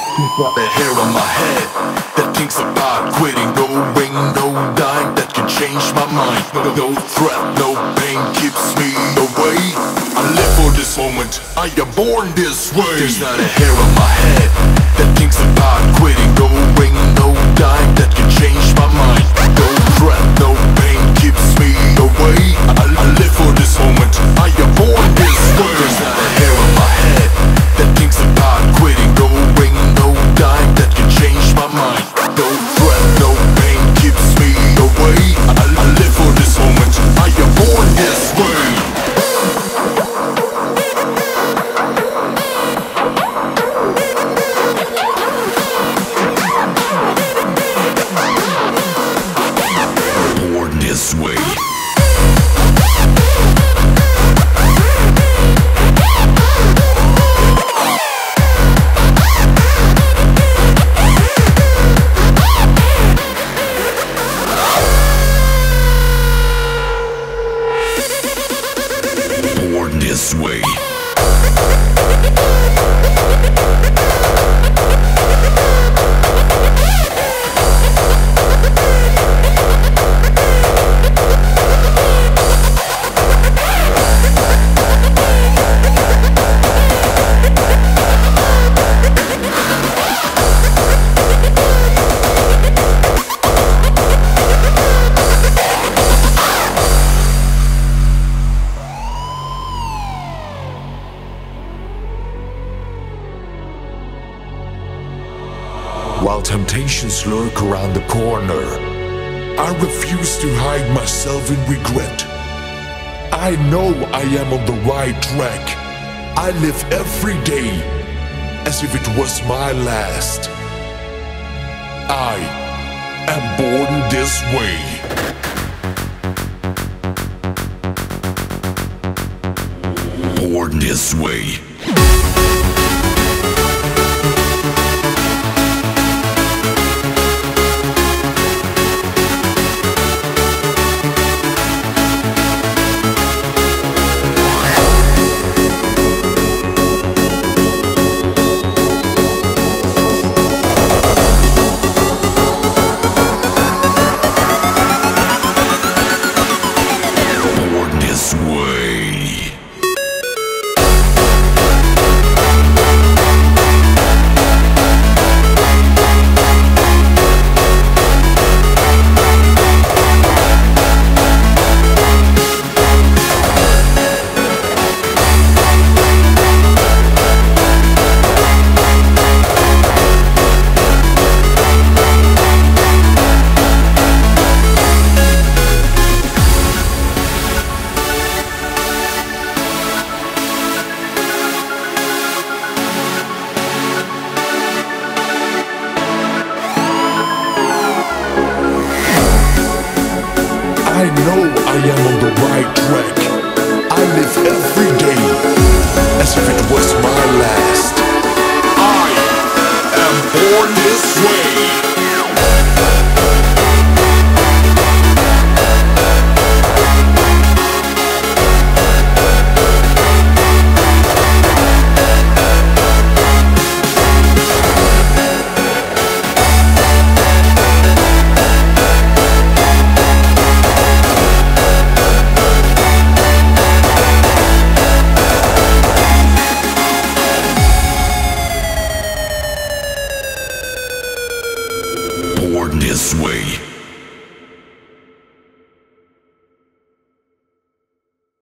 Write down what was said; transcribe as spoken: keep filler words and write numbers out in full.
Got the hair on my head that thinks about quitting. No ring, no dime that can change my mind. No threat, no pain keeps me away. I live for this moment, I am born this way. There's not a hair on my head that thinks about quitting. No ring, no dime that can change my mind. No threat, no pain keeps me away. I, I live for this moment, I am born this way. There's not a hair on my head that thinks about quitting. No ring, no dime that can change my mind. No threat, no pain keeps me away. I, I live for this moment, I am born this way. Born this way. Born this way. While temptations lurk around the corner, I refuse to hide myself in regret. I know I am on the right track. I live every day as if it was my last. I am born this way. Born this way. This way. I know I am on the right track. I live every day as if it was my last. I am born this way. Born this way.